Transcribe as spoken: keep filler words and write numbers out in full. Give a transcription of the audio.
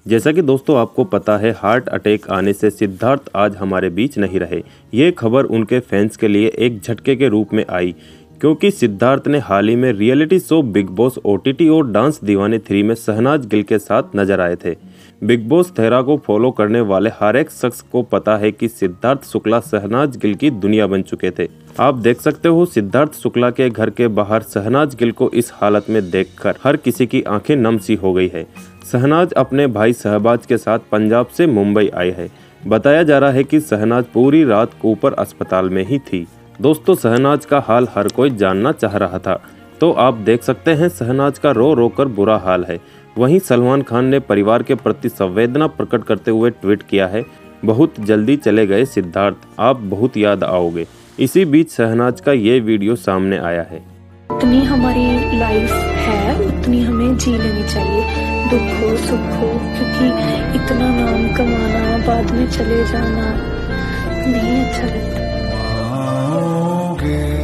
जैसा कि दोस्तों आपको पता है, हार्ट अटैक आने से सिद्धार्थ आज हमारे बीच नहीं रहे। ये खबर उनके फैंस के लिए एक झटके के रूप में आई, क्योंकि सिद्धार्थ ने हाल ही में reality show Big Boss OTT और डांस दीवाने थ्री में शहनाज गिल के साथ नजर आए थे। बिग बॉस तेरह को फॉलो करने वाले हर एक शख्स को पता है कि सिद्धार्थ शुक्ला शहनाज गिल की दुनिया बन चुके थे। आप देख सकते हो, सिद्धार्थ शुक्ला के घर के बाहर शहनाज गिल को इस हालत में देखकर हर किसी की आंखें नम सी हो गई है। शहनाज अपने भाई शहबाज के साथ पंजाब से मुंबई आई है। बताया जा रहा है कि शहनाज पूरी रात ऊपर अस्पताल में ही थी। दोस्तों, शहनाज का हाल हर कोई जानना चाह रहा था, तो आप देख सकते हैं शहनाज का रो रो कर बुरा हाल है। वहीं सलमान खान ने परिवार के प्रति संवेदना प्रकट करते हुए ट्वीट किया है, बहुत जल्दी चले गए सिद्धार्थ, आप बहुत याद आओगे। इसी बीच शहनाज का ये वीडियो सामने आया है। उतनी हमारी लाइफ है उतनी हमें जी लेनी चाहिए, दुख हो सुख हो, क्योंकि इतना नाम कमाना बाद में चले जाना नहीं अच्छा लगता।